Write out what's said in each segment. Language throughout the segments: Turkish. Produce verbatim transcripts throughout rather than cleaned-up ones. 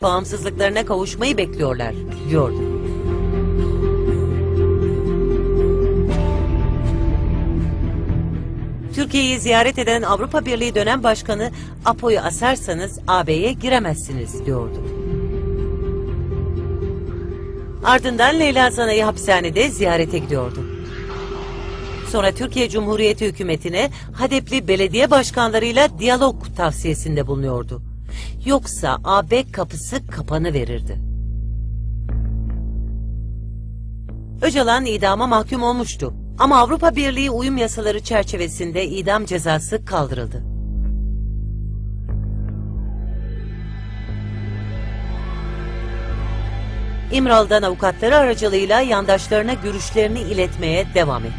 bağımsızlıklarına kavuşmayı bekliyorlar, diyordu. Türkiye'yi ziyaret eden Avrupa Birliği dönem başkanı, Apo'yu asarsanız A B'ye giremezsiniz, diyordu. Ardından Leyla Zana'yı hapishanede ziyarete gidiyordu. Sonra Türkiye Cumhuriyeti hükümetine HADEP'li belediye başkanlarıyla diyalog tavsiyesinde bulunuyordu. Yoksa A B kapısı kapanıverirdi. Öcalan idama mahkum olmuştu. Ama Avrupa Birliği uyum yasaları çerçevesinde idam cezası kaldırıldı. İmralı'dan avukatları aracılığıyla yandaşlarına görüşlerini iletmeye devam etti.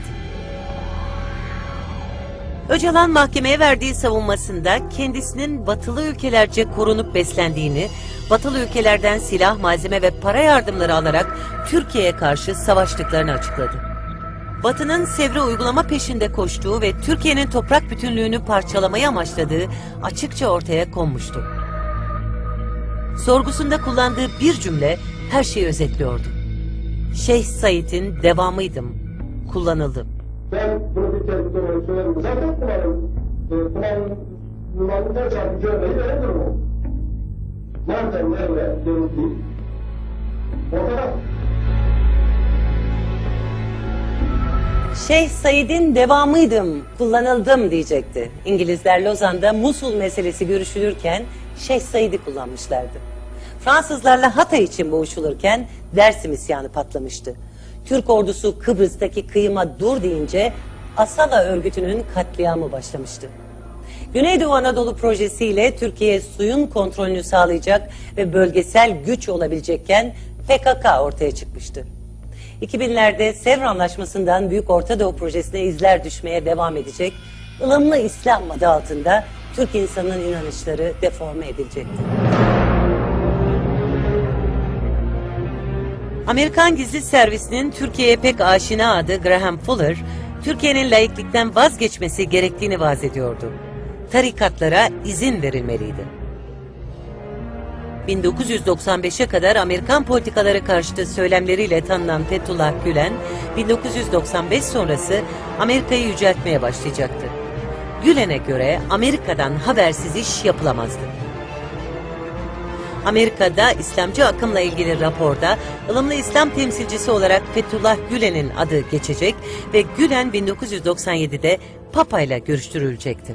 Öcalan mahkemeye verdiği savunmasında kendisinin batılı ülkelerce korunup beslendiğini, batılı ülkelerden silah, malzeme ve para yardımları alarak Türkiye'ye karşı savaştıklarını açıkladı. Batı'nın Sevre uygulama peşinde koştuğu ve Türkiye'nin toprak bütünlüğünü parçalamayı amaçladığı açıkça ortaya konmuştu. Sorgusunda kullandığı bir cümle her şeyi özetliyordu. Şeyh Said'in devamıydım, kullanıldı. Ben bunu bir kez bir olarak söylerim. Zaten kullanım, kullanımda çarpıcı örneği verebilirim o. Nereden nereye dönüldüğü ortada. Şeyh Said'in devamıydım, kullanıldım diyecekti. İngilizler Lozan'da Musul meselesi görüşülürken Şeyh Said'i kullanmışlardı. Fransızlarla Hatay için boğuşulurken Dersim isyanı patlamıştı. Türk ordusu Kıbrıs'taki kıyıma dur deyince Asala örgütünün katliamı başlamıştı. Güneydoğu Anadolu projesiyle Türkiye suyun kontrolünü sağlayacak ve bölgesel güç olabilecekken P K K ortaya çıkmıştı. iki binlerde Sevr Anlaşması'ndan Büyük Orta Doğu projesine izler düşmeye devam edecek, ılımlı İslam adı altında Türk insanının inanışları deforme edilecekti. Amerikan Gizli Servisi'nin Türkiye'ye pek aşina adı Graham Fuller, Türkiye'nin laiklikten vazgeçmesi gerektiğini vaaz ediyordu. Tarikatlara izin verilmeliydi. bin dokuz yüz doksan beşe kadar Amerikan politikaları karşıtı söylemleriyle tanınan Fethullah Gülen, bin dokuz yüz doksan beş sonrası Amerika'yı yüceltmeye başlayacaktı. Gülen'e göre Amerika'dan habersiz iş yapılamazdı. Amerika'da İslamcı akımla ilgili raporda ılımlı İslam temsilcisi olarak Fethullah Gülen'in adı geçecek ve Gülen bin dokuz yüz doksan yedide Papa ile görüştürülecekti.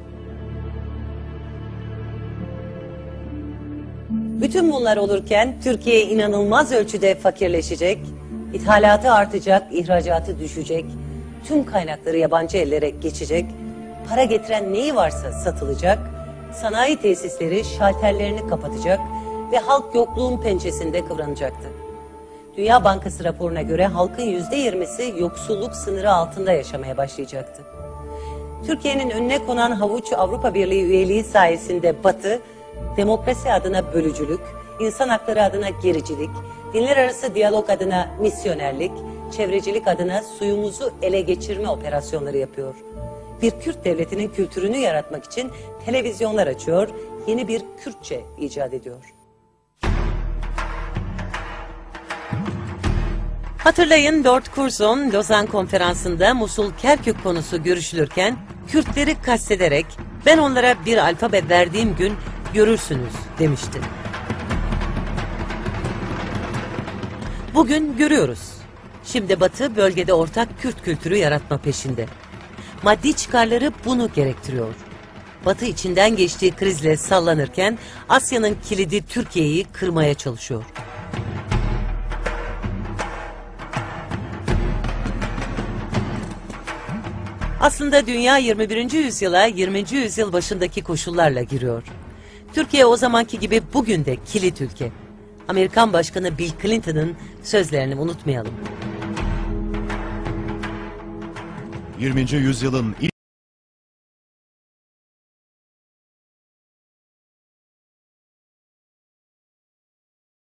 Bütün bunlar olurken Türkiye inanılmaz ölçüde fakirleşecek, ithalatı artacak, ihracatı düşecek, tüm kaynakları yabancı ellere geçecek, para getiren neyi varsa satılacak, sanayi tesisleri şalterlerini kapatacak ve halk yokluğun pençesinde kıvranacaktı. Dünya Bankası raporuna göre halkın yüzde yirmisi yoksulluk sınırı altında yaşamaya başlayacaktı. Türkiye'nin önüne konan havuç Avrupa Birliği üyeliği sayesinde Batı, demokrasi adına bölücülük, insan hakları adına gericilik, dinler arası diyalog adına misyonerlik, çevrecilik adına suyumuzu ele geçirme operasyonları yapıyor. Bir Kürt devletinin kültürünü yaratmak için televizyonlar açıyor, yeni bir Kürtçe icat ediyor. Hatırlayın, Lord Curzon Lozan Konferansı'nda Musul-Kerkük konusu görüşülürken Kürtleri kastederek ben onlara bir alfabe verdiğim gün görürsünüz demişti. Bugün görüyoruz. Şimdi Batı bölgede ortak Kürt kültürü yaratma peşinde. Maddi çıkarları bunu gerektiriyor. Batı içinden geçtiği krizle sallanırken Asya'nın kilidi Türkiye'yi kırmaya çalışıyor. Aslında dünya yirmi birinci yüzyıla yirminci yüzyıl başındaki koşullarla giriyor. Türkiye o zamanki gibi bugün de kilit ülke. Amerikan Başkanı Bill Clinton'ın sözlerini unutmayalım. yirminci yüzyılın